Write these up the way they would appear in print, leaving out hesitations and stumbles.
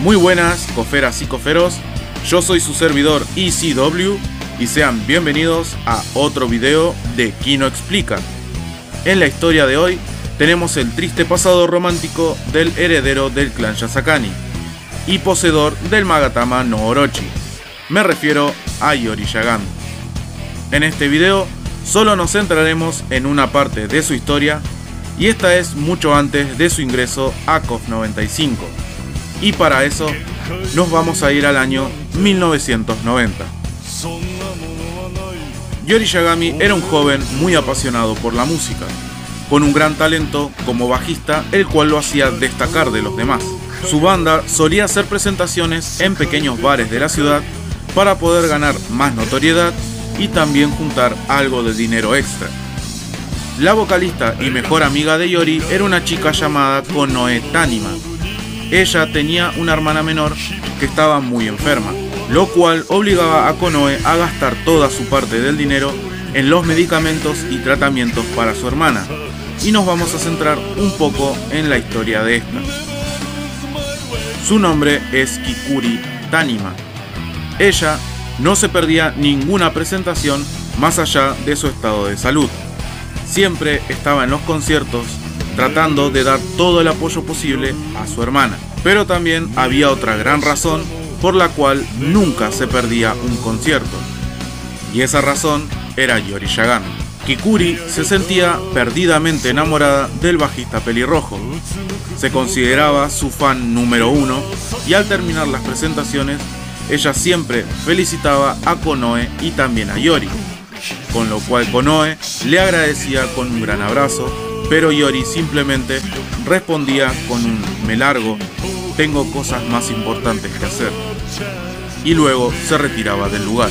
Muy buenas, coferas y coferos, yo soy su servidor ECW y sean bienvenidos a otro video de Kino Explica. En la historia de hoy tenemos el triste pasado romántico del heredero del clan Yasakani y poseedor del Magatama no Orochi. Me refiero a Yori Yagami. En este video solo nos centraremos en una parte de su historia y esta es mucho antes de su ingreso a KOF 95. Y para eso nos vamos a ir al año 1990. Yori Yagami era un joven muy apasionado por la música, con un gran talento como bajista, el cual lo hacía destacar de los demás. Su banda solía hacer presentaciones en pequeños bares de la ciudad para poder ganar más notoriedad y también juntar algo de dinero extra. La vocalista y mejor amiga de Yori era una chica llamada Konoe Tanima. Ella tenía una hermana menor que estaba muy enferma, lo cual obligaba a Konoe a gastar toda su parte del dinero en los medicamentos y tratamientos para su hermana. Y nos vamos a centrar un poco en la historia de esta. Su nombre es Kikuri Tanima. Ella no se perdía ninguna presentación más allá de su estado de salud. Siempre estaba en los conciertos tratando de dar todo el apoyo posible a su hermana. Pero también había otra gran razón por la cual nunca se perdía un concierto. Y esa razón era Yori Yagami. Kikuri se sentía perdidamente enamorada del bajista pelirrojo. Se consideraba su fan número uno y al terminar las presentaciones, ella siempre felicitaba a Konoe y también a Yori. Con lo cual Konoe le agradecía con un gran abrazo, pero Yori simplemente respondía con un "me largo, tengo cosas más importantes que hacer", y luego se retiraba del lugar.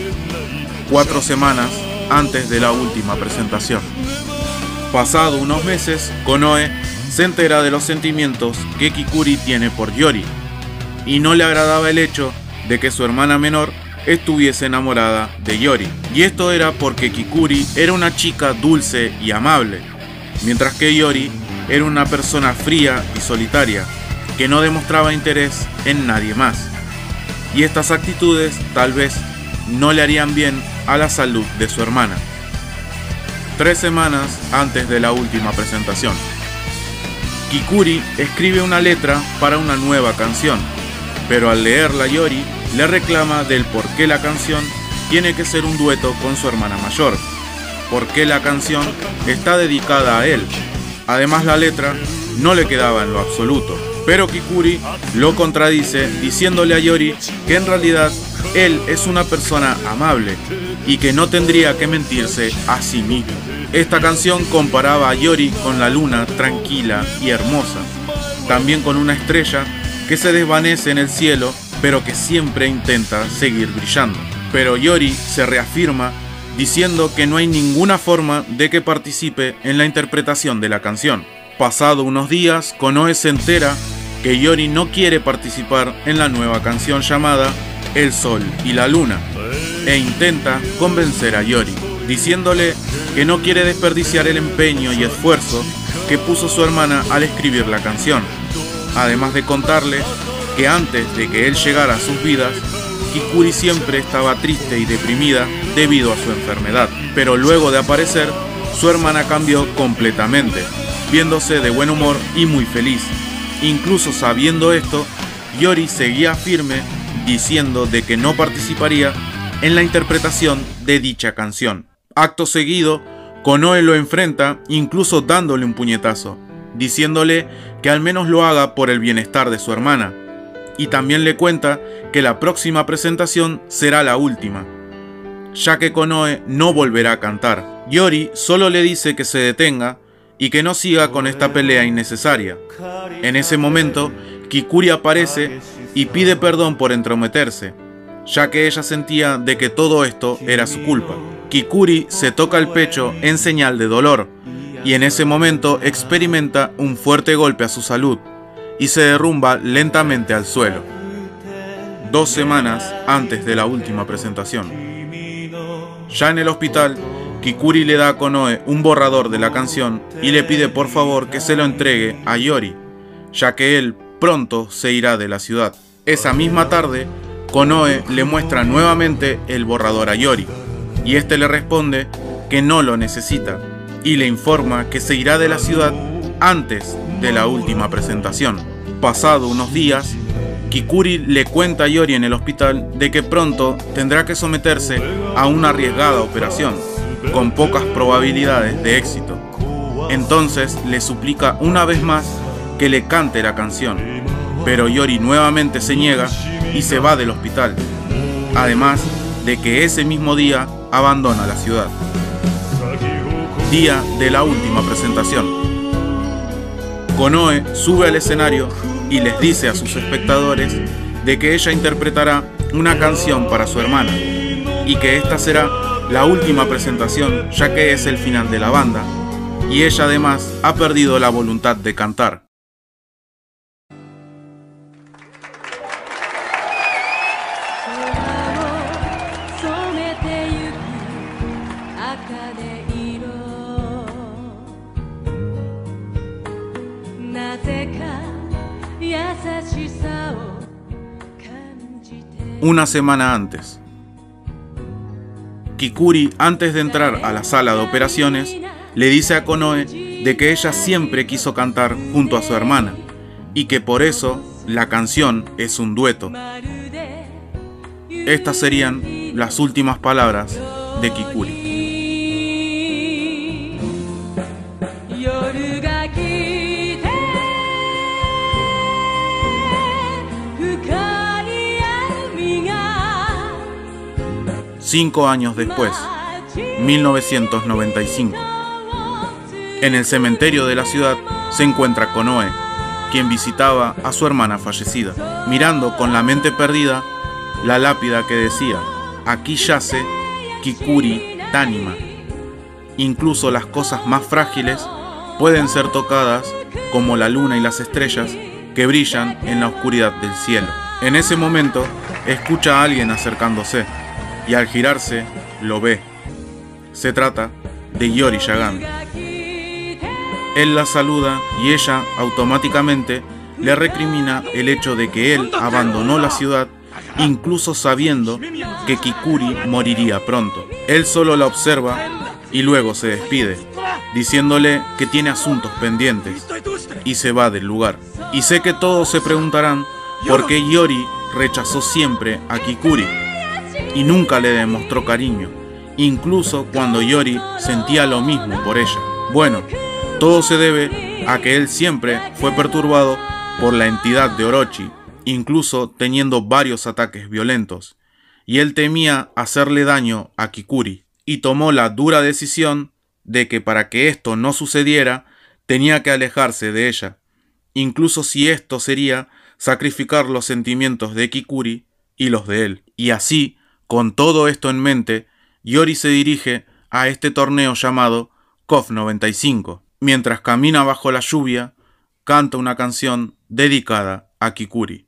4 semanas antes de la última presentación. Pasado unos meses, Konoe se entera de los sentimientos que Kikuri tiene por Yori, y no le agradaba el hecho de que su hermana menor estuviese enamorada de Yori. Y esto era porque Kikuri era una chica dulce y amable, mientras que Yori era una persona fría y solitaria, que no demostraba interés en nadie más. Y estas actitudes tal vez no le harían bien a la salud de su hermana. 3 semanas antes de la última presentación, Kikuri escribe una letra para una nueva canción, pero al leerla Yori le reclama del por qué la canción tiene que ser un dueto con su hermana mayor, porque la canción está dedicada a él. Además, la letra no le quedaba en lo absoluto, pero Kikuri lo contradice diciéndole a Yori que en realidad él es una persona amable y que no tendría que mentirse a sí mismo. Esta canción comparaba a Yori con la luna tranquila y hermosa, también con una estrella que se desvanece en el cielo pero que siempre intenta seguir brillando. Pero Yori se reafirma diciendo que no hay ninguna forma de que participe en la interpretación de la canción. Pasado unos días, Konoe se entera que Yori no quiere participar en la nueva canción llamada El Sol y la Luna, e intenta convencer a Yori, diciéndole que no quiere desperdiciar el empeño y esfuerzo que puso su hermana al escribir la canción, además de contarle que antes de que él llegara a sus vidas, Kikuri siempre estaba triste y deprimida debido a su enfermedad, pero luego de aparecer, su hermana cambió completamente, viéndose de buen humor y muy feliz. Incluso sabiendo esto, Yori seguía firme diciendo de que no participaría en la interpretación de dicha canción. Acto seguido, Konoe lo enfrenta, incluso dándole un puñetazo, diciéndole que al menos lo haga por el bienestar de su hermana. Y también le cuenta que la próxima presentación será la última, ya que Konoe no volverá a cantar. Yori solo le dice que se detenga y que no siga con esta pelea innecesaria. En ese momento, Kikuri aparece y pide perdón por entrometerse, ya que ella sentía de que todo esto era su culpa. Kikuri se toca el pecho en señal de dolor, y en ese momento experimenta un fuerte golpe a su salud, y se derrumba lentamente al suelo. 2 semanas antes de la última presentación. Ya en el hospital, Kikuri le da a Konoe un borrador de la canción y le pide por favor que se lo entregue a Yori, ya que él pronto se irá de la ciudad. Esa misma tarde, Konoe le muestra nuevamente el borrador a Yori, y este le responde que no lo necesita, y le informa que se irá de la ciudad antes de la última presentación. Pasado unos días, Kikuri le cuenta a Yori en el hospital de que pronto tendrá que someterse a una arriesgada operación, con pocas probabilidades de éxito. Entonces le suplica una vez más que le cante la canción, pero Yori nuevamente se niega y se va del hospital, además de que ese mismo día abandona la ciudad. Día de la última presentación. Konoe sube al escenario y les dice a sus espectadores de que ella interpretará una canción para su hermana y que esta será la última presentación, ya que es el final de la banda, y ella además ha perdido la voluntad de cantar. Una semana antes, Kikuri, antes de entrar a la sala de operaciones, le dice a Konoe de que ella siempre quiso cantar junto a su hermana y que por eso la canción es un dueto. Estas serían las últimas palabras de Kikuri. Cinco años después, 1995. En el cementerio de la ciudad se encuentra Konoe, quien visitaba a su hermana fallecida, mirando con la mente perdida la lápida que decía: aquí yace Kikuri Tanima. Incluso las cosas más frágiles pueden ser tocadas, como la luna y las estrellas que brillan en la oscuridad del cielo. En ese momento escucha a alguien acercándose y al girarse lo ve. Se trata de Yori Yagami. Él la saluda y ella automáticamente le recrimina el hecho de que él abandonó la ciudad, incluso sabiendo que Kikuri moriría pronto. Él solo la observa y luego se despide, diciéndole que tiene asuntos pendientes, y se va del lugar. Y sé que todos se preguntarán por qué Yori rechazó siempre a Kikuri y nunca le demostró cariño, incluso cuando Yori sentía lo mismo por ella. Bueno, todo se debe a que él siempre fue perturbado por la entidad de Orochi, incluso teniendo varios ataques violentos, y él temía hacerle daño a Kikuri, y tomó la dura decisión de que para que esto no sucediera, tenía que alejarse de ella, incluso si esto sería sacrificar los sentimientos de Kikuri y los de él. Y así, con todo esto en mente, Yori se dirige a este torneo llamado KOF 95. Mientras camina bajo la lluvia, canta una canción dedicada a Kikuri.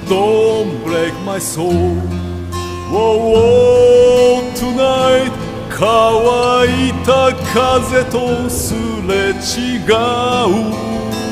Don't break my soul. Oh, oh, tonight 乾いた風とすれ違う